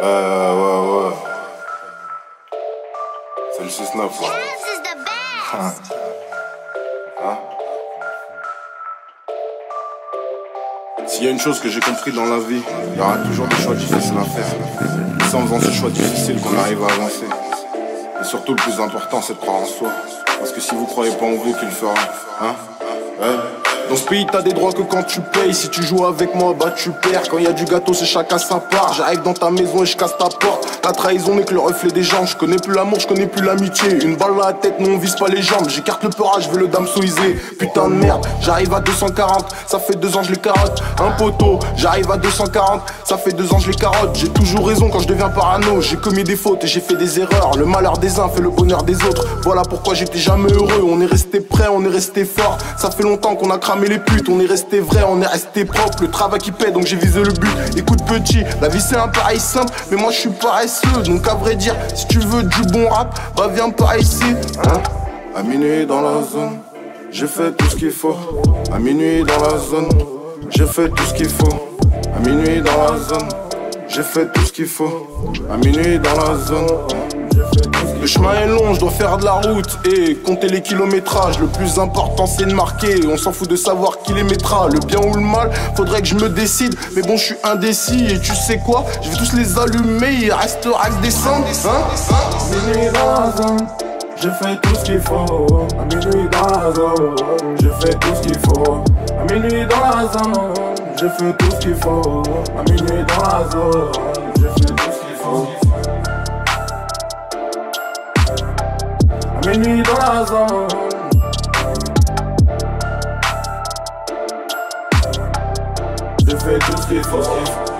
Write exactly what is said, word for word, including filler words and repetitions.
Euh, ouais, ouais. C'est le six neuf, ouais. Hein? Hein? S'il y a une chose que j'ai compris dans la vie, il y aura toujours des choix difficiles à faire. C'est en faisant ces choix difficiles qu'on arrive à avancer. Et surtout, le plus important, c'est de croire en soi. Parce que si vous croyez pas en vous, qui le fera? Hein? Ouais. Dans ce pays t'as des droits que quand tu payes. Si tu joues avec moi bah tu perds. Quand y a du gâteau c'est chacun sa part. J'arrive dans ta maison et je casse ta porte. La trahison n'est que le reflet des gens. Je connais plus l'amour, je connais plus l'amitié. Une balle à la tête, non on vise pas les jambes. J'écarte le peurage, je veux le damsoiser. Putain de merde, j'arrive à deux cent quarante. Ça fait deux ans je les carotte. Un poteau, j'arrive à deux cent quarante. Ça fait deux ans je les carotte. J'ai toujours raison quand je deviens parano. J'ai commis des fautes et j'ai fait des erreurs. Le malheur des uns fait le bonheur des autres. Voilà pourquoi j'étais jamais heureux. On est resté prêt, on est resté fort. Ça fait longtemps qu'on a cramé les putes. On est resté vrai, on est resté propre. Le travail qui paie donc j'ai visé le but. Écoute petit, la vie c'est un pareil simple. Mais moi je suis paresseux. Donc à vrai dire, si tu veux du bon rap, bah viens par ici, hein. À minuit dans la zone, j'ai fait tout ce qu'il faut. À minuit dans la zone, j'ai fait tout ce qu'il faut. À minuit dans la zone, j'ai fait tout ce qu'il faut. À minuit dans la zone. Le chemin est long, je dois faire de la route et compter les kilométrages. Le plus important c'est de marquer, on s'en fout de savoir qui les mettra. Le bien ou le mal, faudrait que je me décide. Mais bon je suis indécis et tu sais quoi, je vais tous les allumer, il restera que des cendres, hein. Minuit dans la zone, j'ai fait tout ce qu'il faut. À minuit dans la zone, j'ai fait tout ce qu'il faut. À minuit dans la zone, j'ai fait tout ce qu'il faut. À minuit dans la zone, j'ai fait tout ce qu'il faut. À minuit dans la zone, j'ai fait tout ce qu'il faut.